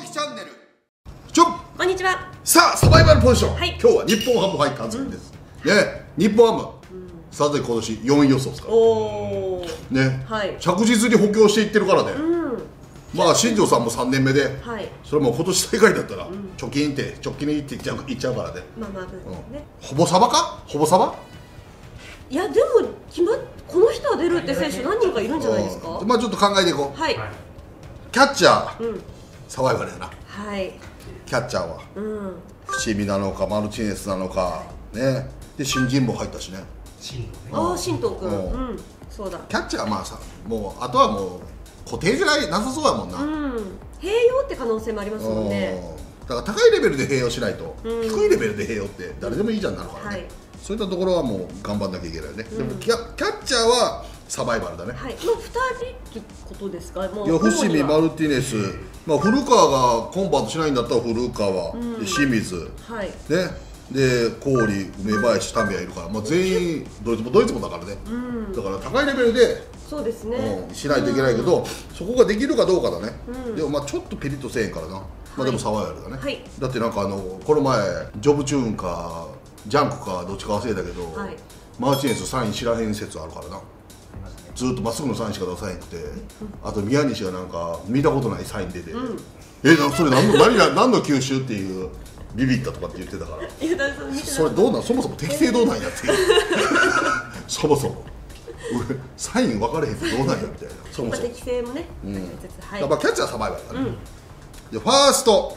きチャンネル。 こんにちは。 さあサバイバルポジション、 はい、 今日は日本ハムファイターズです、ね。日本ハム、さて今年4位予想ですからおーね、 はい、 着実に補強していってるからね、まあ新庄さんも3年目で、 はい、 それも今年大会だったら、貯金って直近にいっちゃうからね。 まあまあね、 ほぼサバか、ほぼサバ。 いやでもこの人は出るって選手何人かいるんじゃないですか。 まあちょっと考えていこう。 はい、 キャッチャー、サバイバルやな。 はい、 キャッチャーは、伏見なのかマルチネスなのかね。で新人も入ったしね。 ああ新藤君、そうだ。 キャッチャーはまあさ、もうあとはもう固定じゃなさそうやもんな。 併用って可能性もありますもんね。 だから高いレベルで併用しないと、低いレベルで併用って誰でもいいじゃんなるからね。そういったところはもう頑張んなきゃいけないね。でもキャッチャーはサバイバルだね。 はい、もう2人ってことですか。もういや伏見マルティネス、まあ古川がコンバートしないんだったら古川、で清水、ね。で郡、梅林、タミヤいるから、まあ、全員ドイツもだからね、だから高いレベルでそうですね、 しないといけないけど、そこができるかどうかだね、でもまあちょっとピリッとせえへんからな、まあ、でもサバイバルだね、だってなんかこの前ジョブチューンかジャンクかどっちか忘れたけど、マーチネスサイン知らへん説あるからな。ずっとまっすぐのサインしか出さへんくて、あと宮西がなんか見たことないサイン出て、それ何の球種っていうビビったとかって言ってたから、それどうなん、そもそも適正どうなんやっていうそもそも俺サイン分かれへんってどうなんやみたいな、そもそも適正もね、 やっぱキャッチャーサバイバルだね。でファースト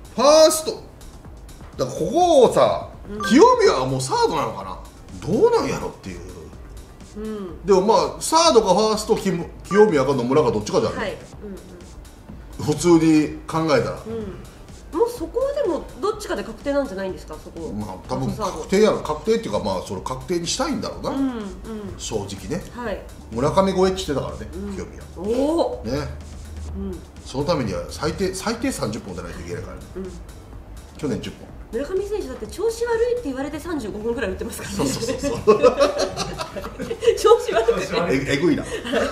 だからここをさ、清宮はもうサードなのかな、どうなんやろっていう。でもまあサードかファースト、清宮か野村かどっちかじゃない、普通に考えたら、 もうそこはでもどっちかで確定なんじゃないんですか、そこ。 まあ多分確定やろ、確定っていうかまあそれ確定にしたいんだろうな、正直ね。村上超えってしてたからね、清宮。おおね、そのためには最低30本出ないといけないからね。去年10本。 村上選手だって調子悪いって言われて35本ぐらい打ってますからね。そう調子悪くてえぐいな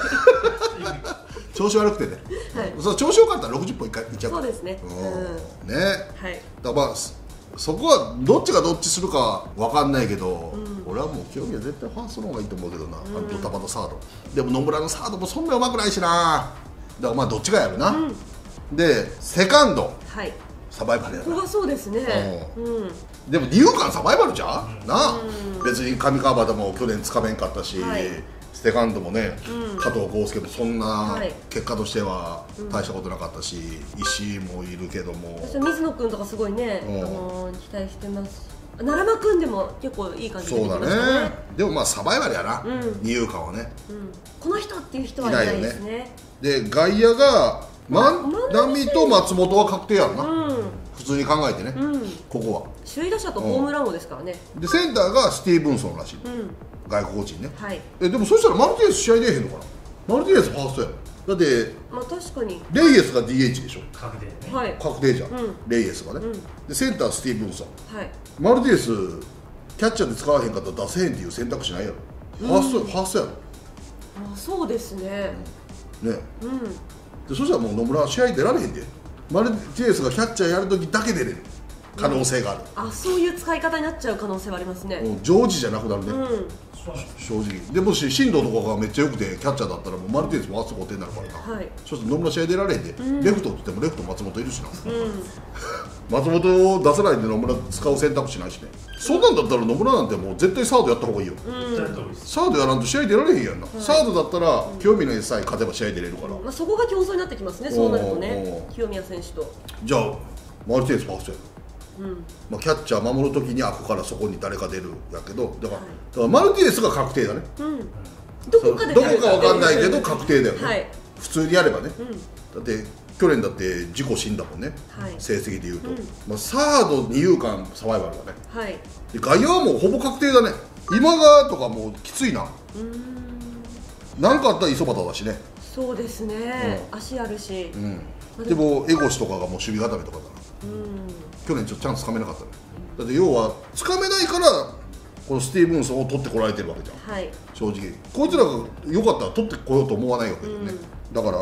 調子悪くてね、調子よかったら60本いっちゃうから。そうですね。だからまあそこはどっちがどっちするかわかんないけど、俺はもう清宮絶対ファーストの方がいいと思うけどな、ドタバタサード。でも野村のサードもそんなうまくないしな、だからまあどっちがやるな。でセカンドサバイバルやな。 ここがそうですね。 でも二遊間サバイバルじゃんな。別に上川端も去年つかめんかったし、セカンドもね、加藤豪介もそんな結果としては大したことなかったし、石井もいるけども、 水野君とかすごいね、期待してます。奈良間君でも結構いい感じで出てきましたね。そうだね。 でもまあサバイバルやな、二遊間はね。 この人っていう人はいないですね。 で外野が万波と松本は確定やんな、普通に考えてね、ここは首位打者とホームラン王ですからね。 でセンターがスティーブンソンらしい、外国人ね。でもそしたらマルティネス試合出えへんのかな。マルティネスファーストやだって、 まあ確かにレイエスが DH でしょ、確定じゃん、レイエスがね。でセンタースティーブンソン、マルティネスキャッチャーで使わへんかったら出せへんっていう選択肢ないやろ、ファーストやろ。 そうですね。 そしたらもう野村試合出られへんで、マルティネスがキャッチャーやるときだけ出れる可能性がある。 そういう使い方になっちゃう可能性はありますね。 常時じゃなくなるね、正直。でもし進藤とかがめっちゃよくてキャッチャーだったらもうマルティネスもファースト固定になるからな。そして野村試合出られへんで、レフトって言ってもレフト松本いるしな、松本を出さないで野村使う選択肢ないしね。そんなんだったら野村なんてもう絶対サードやった方がいいよ。サードやらんと試合出られへんやんな。サードだったら清宮さえ勝てば試合出れるから、 そこが競争になってきますね、そうなるとね、清宮選手と。 じゃあマルティネスファーストやる。キャッチャー守るときにここからそこに誰か出るやけど、だからマルティネスが確定だね。 どこかわかんないけど確定だよね、普通にやればね。だって去年だって自己死んだもんね、成績でいうと。サード二遊間サバイバルだね。で外野はもうほぼ確定だね。今川とかもうきついな。何かあったら磯端だしね。 そうですね、足あるし。 でも江越とかがもう守備固めとかだな。去年ちょっとチャンスつかめなかったね。だって要はつかめないからこのスティーブンソンを取ってこられてるわけじゃん、正直。こいつらが良かったら取ってこようと思わないわけだよね。だから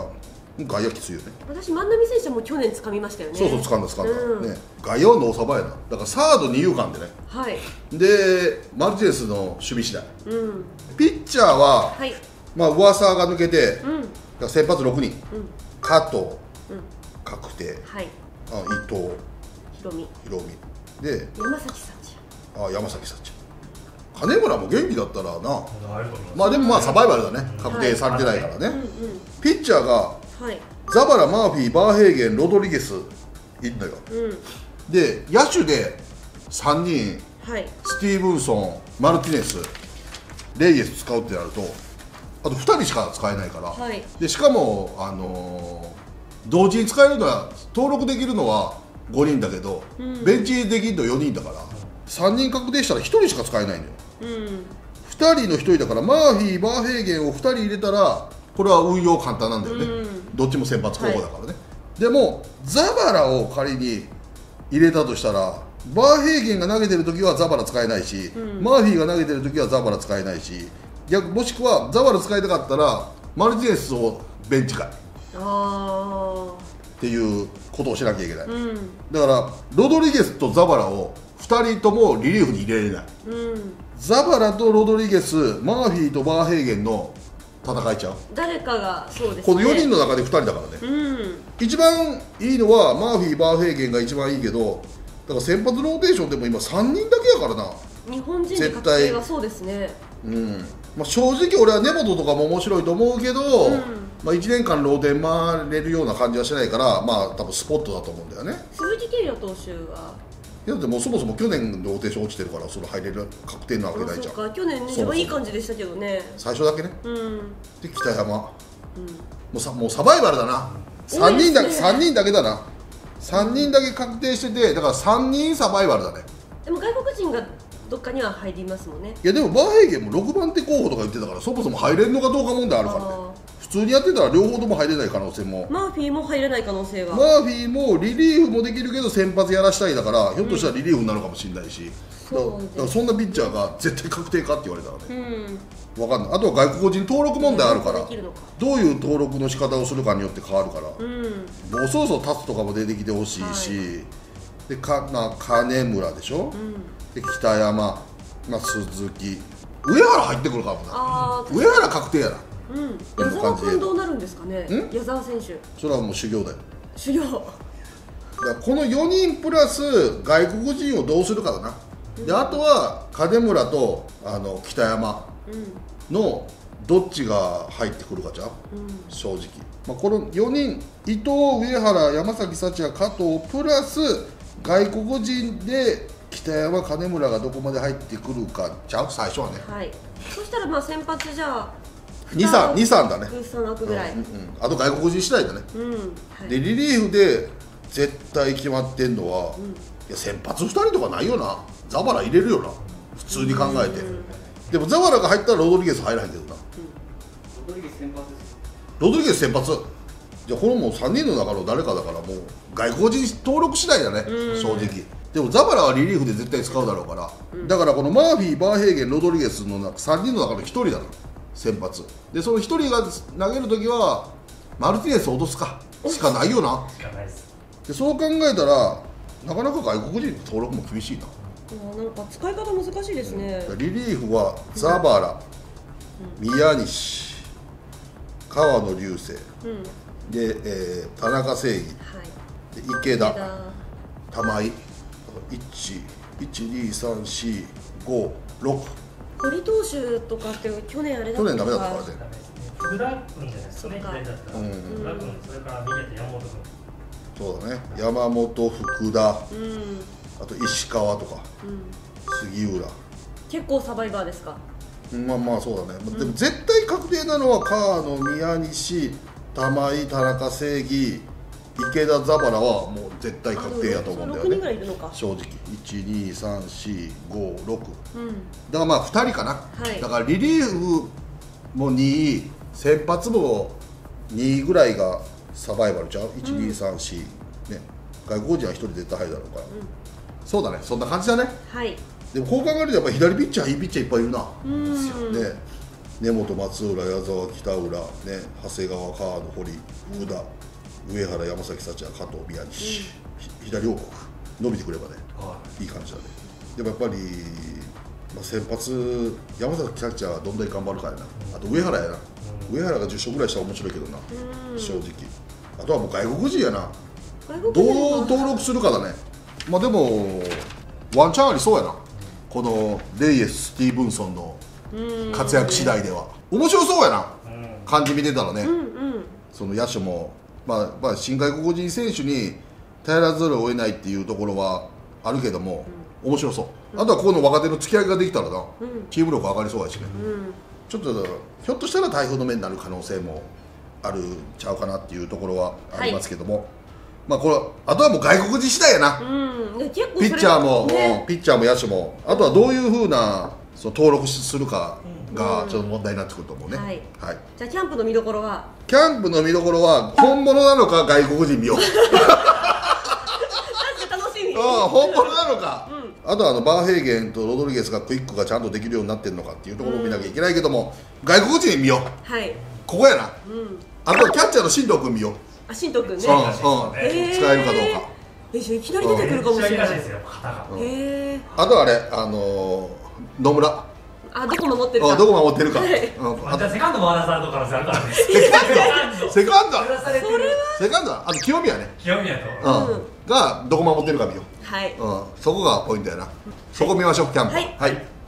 外野きついよね。 私万波選手はもう去年掴みましたよね。 そうそう、掴んだ、ね。外野はノーサバやな。だからサード二遊間でね。 はい。 でマルティネスの守備次第。ピッチャーは、まあ噂が抜けて、先発6人、加藤、確定、伊藤、 ひろみで山崎幸也。 山崎幸也。金村も元気だったらな。まあでもまあサバイバルだね。確定されてないからね。ピッチャーがザバラ、マーフィー、バーヘーゲン、ロドリゲスいるのよ。で野手で3人、スティーブンソン、マルティネス、レイエス使うってなるとあと2人しか使えないから、でしかも、同時に使えるのは登録できるのは5人だけど、ベンチできるの4人だから3人確定したら1人しか使えないんだよ。2人の1人だからマーフィー、バーヘーゲンを2人入れたらこれは運用簡単なんだよね。どっちも先発候補だからね。でもザバラを仮に入れたとしたらバーヘーゲンが投げてる時はザバラ使えないし、マーフィーが投げてる時はザバラ使えないし、もしくはザバラ使いたかったらマルティネスをベンチ外っていうことをしなきゃいけない。だからロドリゲスとザバラを2人ともリリーフに入れれない。ザバラとロドリゲス、マーフィーとバーヘーゲンの戦いちゃう。 誰かがそうですね。 この4人の中で2人だからね。一番いいのはマーフィー、バーヘーゲンが一番いいけど、だから先発ローテーションでも今3人だけやからな。 日本人で確定はそうですね。 まあ正直俺は根本とかも面白いと思うけど、まあ1年間ローテン回れるような感じはしないから、まあ多分スポットだと思うんだよね。 鈴木圭也投手は。 いやでもそもそも去年ローテーション落ちてるからそれ入れる確定なわけないじゃん。 そうか、去年ねいい感じでしたけどね。 最初だけね。で北山、もうサバイバルだな。3人だけだな。3人だけ確定してて、だから3人サバイバルだね。 でも外国人がどっかには入りますもんね。 いやでもバーヘーゲンも6番手候補とか言ってたから、そもそも入れるのかどうか問題あるからね。普通にやってたら両方とも入れない可能性も。 マーフィーも入れない可能性が。 マーフィーもリリーフもできるけど先発やらしたいだから、ひょっとしたらリリーフになるかもしれないし、だからそんなピッチャーが絶対確定かって言われたらね、分かんない。あとは外国人登録問題あるから、どういう登録の仕方をするかによって変わるから、もうそろそろタツとかも出てきてほしいし、で金村でしょ、で北山、鈴木、上原入ってくるかもな。上原確定やな。 矢沢君どうなるんですかね。矢沢選手それはもう修行だよ。 修行だからこの4人プラス外国人をどうするかだな。であとは金村と北山のどっちが入ってくるかじゃん、正直。この4人、伊藤、上原、山崎幸也、加藤プラス外国人で北山、金村がどこまで入ってくるかじゃん、最初はね。 そしたら先発じゃあ 2、3だね。 3枠ぐらい。 あと外国人次第だね。でリリーフで絶対決まってんのは、いや先発2人とかないよな。ザバラ入れるよな、普通に考えて。でもザバラが入ったらロドリゲス入らへんけどな。ロドリゲス先発です。ロドリゲス先発。じゃあこのもう3人の中の誰かだから、もう外国人登録次第だね、正直。でもザバラはリリーフで絶対使うだろうから、だからこのマーフィー、バーヘーゲン、ロドリゲスの3人の中の1人だな、先発で。その1人が投げるときはマルティネスを落とすかしかないよな。でそう考えたらなかなか外国人の登録も厳しいな。 なんか使い方難しいですね。 リリーフはザバラ、宮西、川野流星、で、田中正義、で池田、玉井、1,2,3,4,5,6。 堀投手とかって去年あれだった。 去年ダメだったからね。 福田君じゃないですかね、左だったら。福田君、それから右だと山本君。 そうだね、山本、福田、あと石川とか、杉浦。 結構サバイバーですか。 まあそうだね。でも絶対確定なのは川野、宮西、玉井、田中正義、池田、ザバラはもう絶対確定やと思うんだよね。 6人ぐらいいるのか、 正直。1,2,3,4,5,6、だからまあ2人かな、だからリリーフも2位、先発も2位ぐらいがサバイバルちゃう。1,2,3,4、ね、外国人は1人絶対入るだろうから、そうだね、そんな感じだね。でもこう考えるとやっぱり左ピッチャーいいピッチャーいっぱいいるな。 根本、松浦、矢沢、北浦、ね、長谷川、川野、堀、福田、上原、山崎幸也、加藤、宮西、左王国伸びてくればね、いい感じだね。でもやっぱり、先発、山崎幸也はどんだけ頑張るかやな。あと上原やな。上原が10勝ぐらいしたら面白いけどな、正直。あとはもう外国人やな。どう登録するかだね。まあでもワンチャンありそうやな、このレイエス・スティーブンソンの活躍次第では。面白そうやな、感じ見てたらね。その野手も、まあ新外国人選手に頼らざるを得ないっていうところはあるけども、面白そう。あとはここの若手の付き合いができたらな、チーム力上がりそうやしね。ちょっとひょっとしたら台風の目になる可能性もあるちゃうかなっていうところはありますけども、まあこれあとはもう外国人次第やな。ピッチャーも、ピッチャーも野手も、あとはどういうふうなその登録するかがちょっと問題になってくると思うね。はい。 じゃあキャンプの見どころは？ キャンプの見どころは本物なのか外国人見よう。 楽しみ。 本物なのか。あとはバーヘーゲンとロドリゲスがクイックがちゃんとできるようになってるのかっていうところを見なきゃいけないけども、外国人見よう。はい。ここやな。あとはキャッチャーの進藤君見よう。 あ、進藤君ね。 使えるかどうか。 いきなり出てくるかもしれない。 あとはあれ、野村。 あ、どこ守ってるか。 どこ守ってるか。 あとセカンド回らされるからあるからね。 セカンド。セカンド。あと清宮ね。 清宮と。 がどこ守ってるか見よう。 はい。 そこがポイントやな。そこ見ましょう、キャンプ。はい。